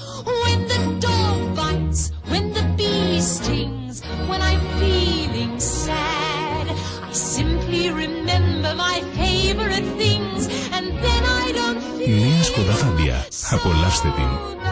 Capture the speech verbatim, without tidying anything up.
When the dog bites, when the bee stings, when I'm feeling sad, I simply remember my favorite things and then I don't feel. Η νέα Skoda Fabia. Απολαύστε την.